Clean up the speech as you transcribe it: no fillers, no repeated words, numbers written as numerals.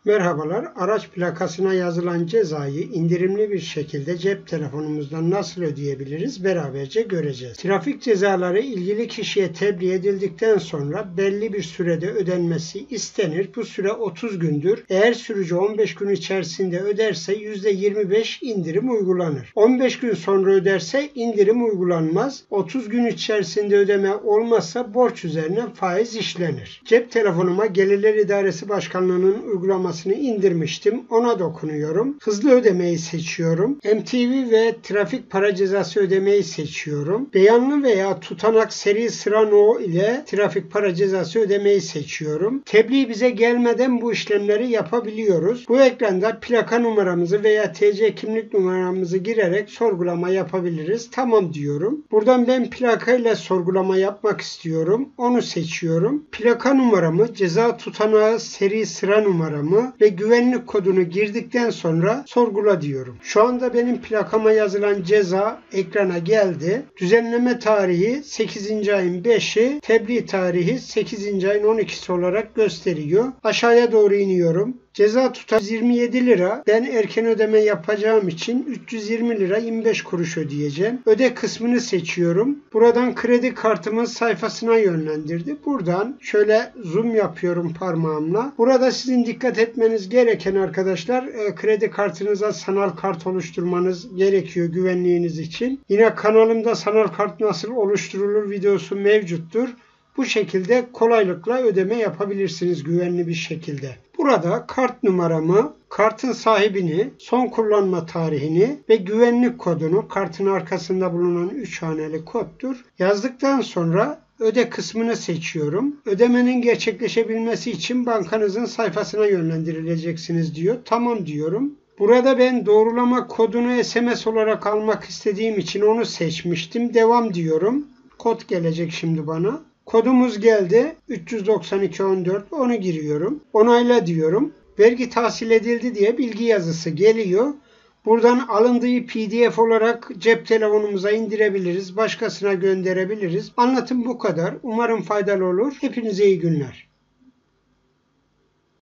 Merhabalar, araç plakasına yazılan cezayı indirimli bir şekilde cep telefonumuzdan nasıl ödeyebiliriz beraberce göreceğiz. Trafik cezaları ilgili kişiye tebliğ edildikten sonra belli bir sürede ödenmesi istenir. Bu süre 30 gündür. Eğer sürücü 15 gün içerisinde öderse %25 indirim uygulanır. 15 gün sonra öderse indirim uygulanmaz. 30 gün içerisinde ödeme olmazsa borç üzerine faiz işlenir. Cep telefonuma Gelirler İdaresi Başkanlığı'nın uygulamasını indirmiştim. Ona dokunuyorum. Hızlı ödemeyi seçiyorum. MTV ve trafik para cezası ödemeyi seçiyorum. Beyanlı veya tutanak seri sıra no ile trafik para cezası ödemeyi seçiyorum. Tebliğ bize gelmeden bu işlemleri yapabiliyoruz. Bu ekranda plaka numaramızı veya TC kimlik numaramızı girerek sorgulama yapabiliriz. Tamam diyorum. Buradan ben plakayla sorgulama yapmak istiyorum. Onu seçiyorum. Plaka numaramı, ceza tutanağı seri sıra numaramı ve güvenlik kodunu girdikten sonra sorgula diyorum. Şu anda benim plakama yazılan ceza ekrana geldi. Düzenleme tarihi 8. ayın 5'i, tebliğ tarihi 8. ayın 12'si olarak gösteriyor. Aşağıya doğru iniyorum. Ceza tutarı 127 lira. Ben erken ödeme yapacağım için 320 lira 25 kuruş ödeyeceğim. Öde kısmını seçiyorum. Buradan kredi kartımın sayfasına yönlendirdi. Buradan şöyle zoom yapıyorum parmağımla. Burada sizin dikkat etmeniz gereken arkadaşlar kredi kartınıza sanal kart oluşturmanız gerekiyor güvenliğiniz için. Yine kanalımda sanal kart nasıl oluşturulur videosu mevcuttur. Bu şekilde kolaylıkla ödeme yapabilirsiniz güvenli bir şekilde. Burada kart numaramı, kartın sahibini, son kullanma tarihini ve güvenlik kodunu, kartın arkasında bulunan 3 haneli koddur, yazdıktan sonra öde kısmını seçiyorum. Ödemenin gerçekleşebilmesi için bankanızın sayfasına yönlendirileceksiniz diyor. Tamam diyorum. Burada ben doğrulama kodunu SMS olarak almak istediğim için onu seçmiştim. Devam diyorum. Kod gelecek şimdi bana. Kodumuz geldi. 39214. Onu giriyorum. Onayla diyorum. Vergi tahsil edildi diye bilgi yazısı geliyor. Buradan alındığı PDF olarak cep telefonumuza indirebiliriz. Başkasına gönderebiliriz. Anlatım bu kadar. Umarım faydalı olur. Hepinize iyi günler.